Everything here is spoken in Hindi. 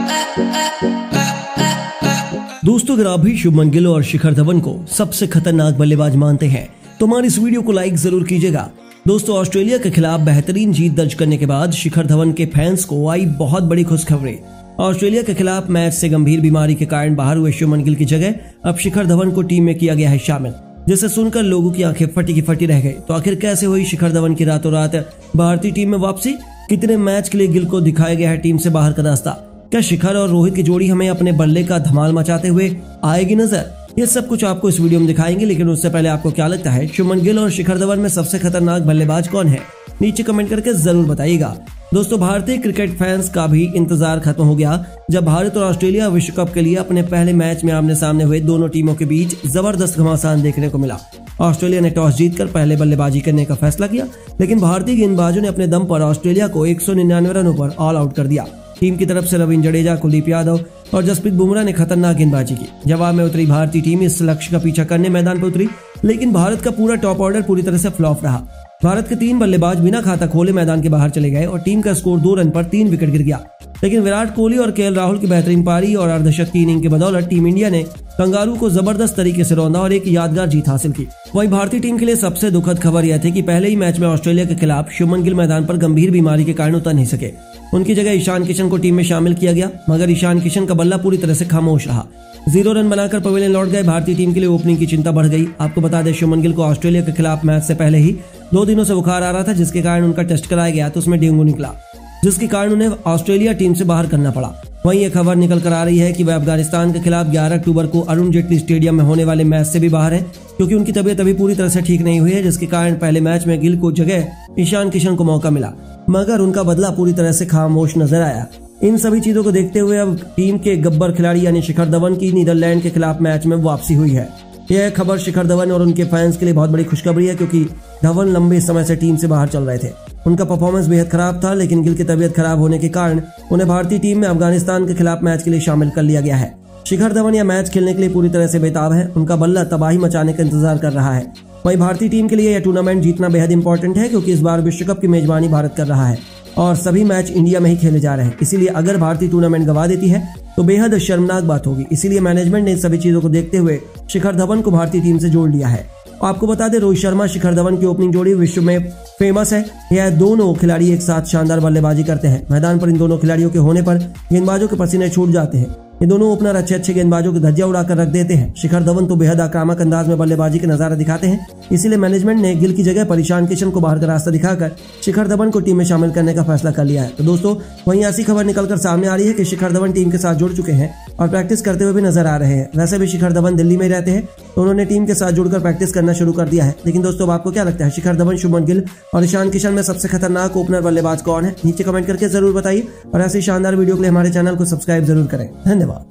दोस्तों, अगर आप भी शुभमन गिल और शिखर धवन को सबसे खतरनाक बल्लेबाज मानते हैं तो हमारी इस वीडियो को लाइक जरूर कीजिएगा। दोस्तों, ऑस्ट्रेलिया के खिलाफ बेहतरीन जीत दर्ज करने के बाद शिखर धवन के फैंस को आई बहुत बड़ी खुशखबरी। ऑस्ट्रेलिया के खिलाफ मैच से गंभीर बीमारी के कारण बाहर हुए शुभमन गिल की जगह अब शिखर धवन को टीम में किया गया है शामिल, जिसे सुनकर लोगों की आंखें फटी की फटी रह गई। तो आखिर कैसे हुई शिखर धवन की रातों रात भारतीय टीम में वापसी? कितने मैच के लिए गिल को दिखाया गया है टीम से बाहर का रास्ता? क्या शिखर और रोहित की जोड़ी हमें अपने बल्ले का धमाल मचाते हुए आएगी नजर? ये सब कुछ आपको इस वीडियो में दिखाएंगे, लेकिन उससे पहले आपको क्या लगता है शुभमन गिल और शिखर धवन में सबसे खतरनाक बल्लेबाज कौन है? नीचे कमेंट करके जरूर बताइएगा। दोस्तों, भारतीय क्रिकेट फैंस का भी इंतजार खत्म हो गया जब भारत और ऑस्ट्रेलिया विश्व कप के लिए अपने पहले मैच में आमने सामने हुए दोनों टीमों के बीच जबरदस्त घमासान देखने को मिला। ऑस्ट्रेलिया ने टॉस जीतकर पहले बल्लेबाजी करने का फैसला किया, लेकिन भारतीय गेंदबाजों ने अपने दम पर ऑस्ट्रेलिया को 199 रनों पर ऑल आउट कर दिया। टीम की तरफ से रविंद्र जडेजा, कुलदीप यादव और जसप्रीत बुमराह ने खतरनाक गेंदबाजी की। जवाब में उतरी भारतीय टीम इस लक्ष्य का पीछा करने मैदान पर उतरी, लेकिन भारत का पूरा टॉप ऑर्डर पूरी तरह से फ्लॉप रहा। भारत के 3 बल्लेबाज बिना खाता खोले मैदान के बाहर चले गए और टीम का स्कोर 2 रन पर 3 विकेट गिर गया। लेकिन विराट कोहली और केएल राहुल की बेहतरीन पारी और अर्धशतकीय इनिंग की बदौलत टीम इंडिया ने कंगारू को जबरदस्त तरीके से रौंदा और एक यादगार जीत हासिल की। वहीं भारतीय टीम के लिए सबसे दुखद खबर यह थी कि पहले ही मैच में ऑस्ट्रेलिया के खिलाफ शुभमन गिल मैदान पर गंभीर बीमारी के कारण उतर नहीं सके। उनकी जगह ईशान किशन को टीम में शामिल किया गया, मगर ईशान किशन का बल्ला पूरी तरह से खामोश रहा। 0 रन बनाकर पवेलियन लौट गए। भारतीय टीम के लिए ओपनिंग की चिंता बढ़ गई। आपको बता दें, शुभमन गिल को ऑस्ट्रेलिया के खिलाफ मैच से पहले ही 2 दिनों से बुखार आ रहा था, जिसके कारण उनका टेस्ट कराया गया तो उसमें डेंगू निकला, जिसके कारण उन्हें ऑस्ट्रेलिया टीम से बाहर करना पड़ा। वहीं यह खबर निकल कर आ रही है कि वह अफगानिस्तान के खिलाफ 11 अक्टूबर को अरुण जेटली स्टेडियम में होने वाले मैच से भी बाहर है, क्योंकि उनकी तबीयत अभी पूरी तरह से ठीक नहीं हुई है, जिसके कारण पहले मैच में गिल को जगह ईशान किशन को मौका मिला, मगर उनका बदला पूरी तरह से खामोश नजर आया। इन सभी चीजों को देखते हुए अब टीम के गब्बर खिलाड़ी यानी शिखर धवन की नीदरलैंड के खिलाफ मैच में वापसी हुई है। यह खबर शिखर धवन और उनके फैंस के लिए बहुत बड़ी खुशखबरी है, क्योंकि धवन लंबे समय से टीम से बाहर चल रहे थे। उनका परफॉर्मेंस बेहद खराब था, लेकिन गिल की तबीयत खराब होने के कारण उन्हें भारतीय टीम में अफगानिस्तान के खिलाफ मैच के लिए शामिल कर लिया गया है। शिखर धवन यह मैच खेलने के लिए पूरी तरह से बेताब है। उनका बल्ला तबाही मचाने का इंतजार कर रहा है। वहीं भारतीय टीम के लिए यह टूर्नामेंट जीतना बेहद इंपॉर्टेंट है, क्योंकि इस बार विश्व कप की मेजबानी भारत कर रहा है और सभी मैच इंडिया में ही खेले जा रहे हैं। इसीलिए अगर भारतीय टूर्नामेंट गंवा देती है तो बेहद शर्मनाक बात होगी। इसीलिए मैनेजमेंट ने इन सभी चीजों को देखते हुए शिखर धवन को भारतीय टीम से जोड़ लिया है। आपको बता दें, रोहित शर्मा शिखर धवन की ओपनिंग जोड़ी विश्व में फेमस है। यह दोनों खिलाड़ी एक साथ शानदार बल्लेबाजी करते हैं। मैदान पर इन दोनों खिलाड़ियों के होने पर गेंदबाजों के पसीने छूट जाते हैं। ये दोनों ओपनर अच्छे गेंदबाजों की धज्जियां उड़ाकर रख देते हैं। शिखर धवन तो बेहद आक्रामक अंदाज में बल्लेबाजी के नजारा दिखाते हैं। इसीलिए मैनेजमेंट ने गिल की जगह पर ईशान किशन को बाहर का रास्ता दिखाकर शिखर धवन को टीम में शामिल करने का फैसला कर लिया है। तो दोस्तों, वहीं ऐसी खबर निकलकर सामने आ रही है कि शिखर धवन टीम के साथ जुड़ चुके हैं और प्रैक्टिस करते हुए भी नजर आ रहे हैं। वैसे भी शिखर धवन दिल्ली में रहते हैं, तो उन्होंने टीम के साथ जुड़कर प्रैक्टिस करना शुरू कर दिया है। लेकिन दोस्तों, अब आपको क्या लगता है, शिखर धवन, शुभमन गिल और ईशान किशन में सबसे खतरनाक ओपनर बल्लेबाज कौन है? नीचे कमेंट करके जरूर बताइए और ऐसी शानदार वीडियो के लिए हमारे चैनल को सब्सक्राइब जरूर करें। धन्यवाद।